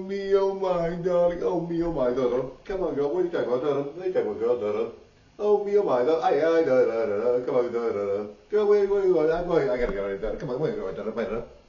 me, oh my darling, oh me, oh my darling. Come on, girl, what are you talking about, darling? What are you talking about, girl, darling? Oh me, oh my darling, da da da da. Come on, da da da. Girl, where you going? I gotta go, darling. Come on, where you going, darling?